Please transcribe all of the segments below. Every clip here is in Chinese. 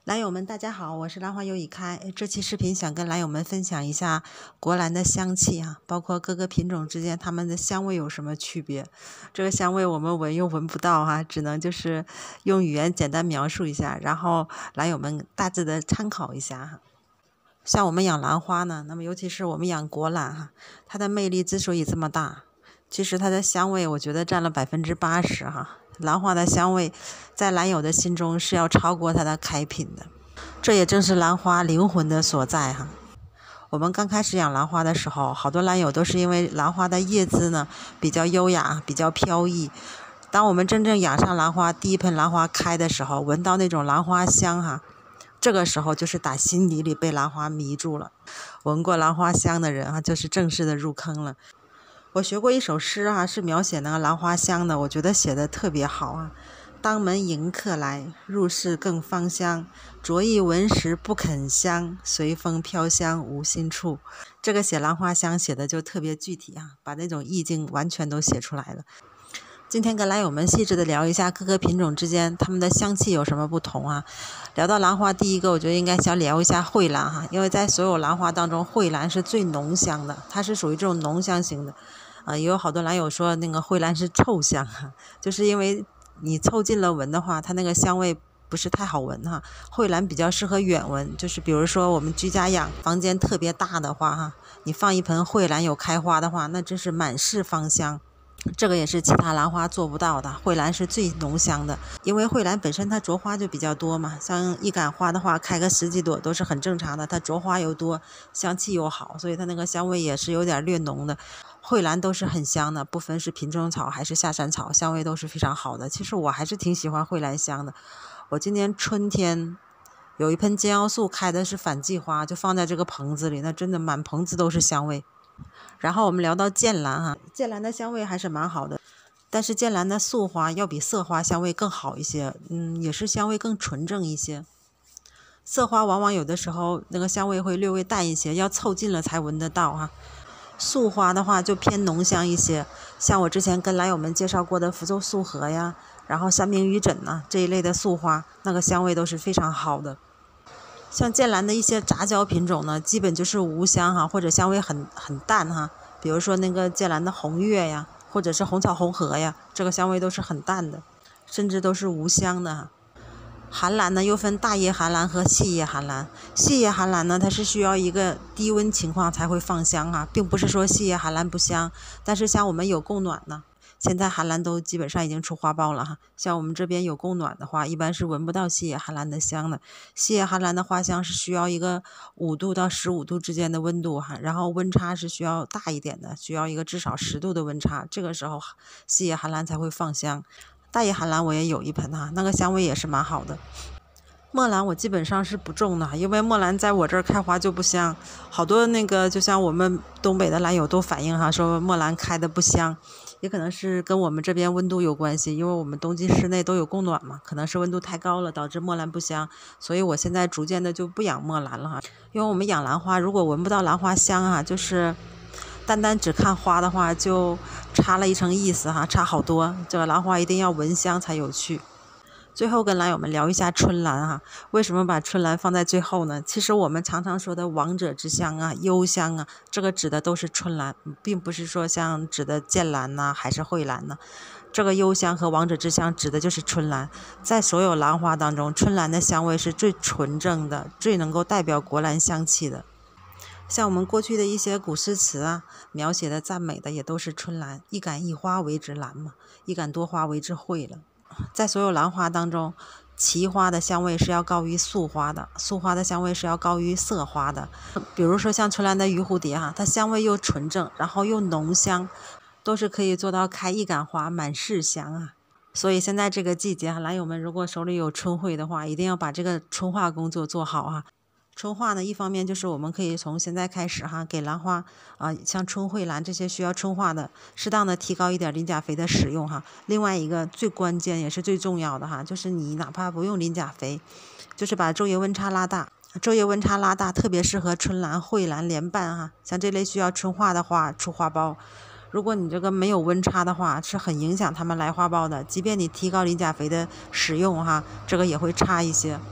兰友们，大家好，我是兰花又已开。这期视频想跟兰友们分享一下国兰的香气包括各个品种之间它们的香味有什么区别。这个香味我们闻又闻不到只能就是用语言简单描述一下，然后兰友们大致的参考一下像我们养兰花呢，那么尤其是我们养国兰它的魅力之所以这么大，其实它的香味我觉得占了80%兰花的香味在兰友的心中是要超过它的开品的，这也正是兰花灵魂的所在我们刚开始养兰花的时候，好多兰友都是因为兰花的叶姿呢比较优雅，比较飘逸。当我们真正养上兰花，第一盆兰花开的时候，闻到那种兰花香这个时候就是打心底里被兰花迷住了。闻过兰花香的人就是正式的入坑了。我学过一首诗是描写那个兰花香的，我觉得写的特别好当门迎客来，入室更芳香。着意闻时不肯香，随风飘香无心处。这个写兰花香写的就特别具体把那种意境完全都写出来了。今天跟兰友们细致的聊一下各个品种之间它们的香气有什么不同聊到兰花，第一个我觉得应该想聊一下蕙兰因为在所有兰花当中，蕙兰是最浓香的，它是属于这种浓香型的也有好多兰友说那个蕙兰是臭香就是因为你凑近了闻的话，它那个香味不是太好闻蕙兰比较适合远闻，就是比如说我们居家养，房间特别大的话你放一盆蕙兰有开花的话，那真是满室芳香。这个也是其他兰花做不到的，蕙兰是最浓香的，因为蕙兰本身它着花就比较多嘛，像一杆花的话开个10几朵都是很正常的，它着花又多，香气又好，所以它那个香味也是有点略浓的。蕙兰都是很香的，不分是品种草还是下山草，香味都是非常好的。其实我还是挺喜欢蕙兰香的。我今年春天有一盆金腰素开的是反季花，就放在这个棚子里，那真的满棚子都是香味。然后我们聊到剑兰剑兰的香味还是蛮好的，但是剑兰的素花要比色花香味更好一些，也是香味更纯正一些。色花往往有的时候那个香味会略微淡一些，要凑近了才闻得到素花的话就偏浓香一些，像我之前跟兰友们介绍过的福州素荷呀，然后山明鱼枕这一类的素花，那个香味都是非常好的。像剑兰的一些杂交品种呢，基本就是无香或者香味很淡比如说那个剑兰的红月呀，或者是红草红荷呀，这个香味都是很淡的，甚至都是无香的寒兰呢又分大叶寒兰和细叶寒兰，细叶寒兰呢它是需要一个低温情况才会放香并不是说细叶寒兰不香，但是像我们有供暖呢，现在寒兰都基本上已经出花苞了像我们这边有供暖的话，一般是闻不到细叶寒兰的香的。细叶寒兰的花香是需要一个5度到15度之间的温度然后温差是需要大一点的，需要一个至少10度的温差，这个时候细叶寒兰才会放香。大叶寒兰我也有一盆那个香味也是蛮好的。墨兰我基本上是不种的，因为墨兰在我这儿开花就不香，好多那个就像我们东北的兰友都反映说墨兰开的不香，也可能是跟我们这边温度有关系，因为我们冬季室内都有供暖嘛，可能是温度太高了导致墨兰不香，所以我现在逐渐的就不养墨兰了因为我们养兰花如果闻不到兰花香就是单单只看花的话就差了一层意思差好多，这个兰花一定要闻香才有趣。最后跟兰友们聊一下春兰为什么把春兰放在最后呢？其实我们常常说的王者之香幽香这个指的都是春兰，并不是说像指的剑兰还是蕙兰这个幽香和王者之香指的就是春兰。在所有兰花当中，春兰的香味是最纯正的，最能够代表国兰香气的。像我们过去的一些古诗词描写的赞美的也都是春兰，一杆一花为之兰嘛，一杆多花为之蕙了。在所有兰花当中，奇花的香味是要高于素花的，素花的香味是要高于色花的。比如说像春兰的鱼蝴蝶它香味又纯正，然后又浓香，都是可以做到开一杆花满室香所以现在这个季节兰友们如果手里有春蕙的话，一定要把这个春化工作做好春化呢，一方面就是我们可以从现在开始给兰花像春蕙兰这些需要春化的，适当的提高一点磷钾肥的使用另外一个最关键也是最重要的就是你哪怕不用磷钾肥，就是把昼夜温差拉大。昼夜温差拉大特别适合春兰、蕙兰连瓣像这类需要春化的花出花苞。如果你这个没有温差的话，是很影响它们来花苞的，即便你提高磷钾肥的使用这个也会差一些。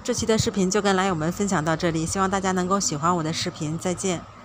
这期的视频就跟兰友们分享到这里，希望大家能够喜欢我的视频，再见。